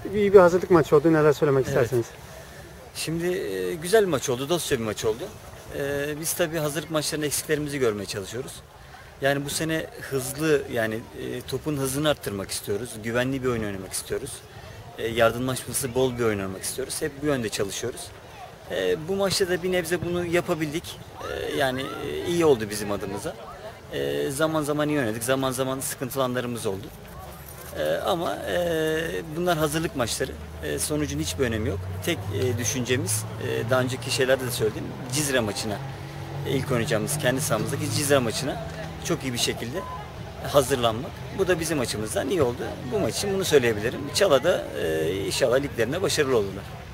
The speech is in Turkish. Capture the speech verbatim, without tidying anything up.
iyi bir hazırlık maçı oldu. Neler söylemek Evet. istersiniz? Şimdi e, güzel bir maç oldu, dostça bir maç oldu. E, biz tabii hazırlık maçlarında eksiklerimizi görmeye çalışıyoruz. Yani bu sene hızlı, yani e, topun hızını arttırmak istiyoruz. Güvenli bir oyun oynamak istiyoruz. E, yardımlaşması bol bir oyun oynamak istiyoruz. Hep bu yönde çalışıyoruz. E, bu maçta da bir nebze bunu yapabildik. E, yani e, iyi oldu bizim adımıza. E, zaman zaman iyi oynadık, zaman zaman sıkıntılı anlarımız oldu. Ee, ama e, bunlar hazırlık maçları. E, sonucun hiçbir önemi yok. Tek e, düşüncemiz, e, daha önceki şeylerde de söyledim, Cizre maçına, e, ilk oynayacağımız kendi sahamızdaki Cizre maçına çok iyi bir şekilde hazırlanmak. Bu da bizim açımızdan iyi oldu. Bu maç için bunu söyleyebilirim. Çala'da e, inşallah liglerinde başarılı olurlar.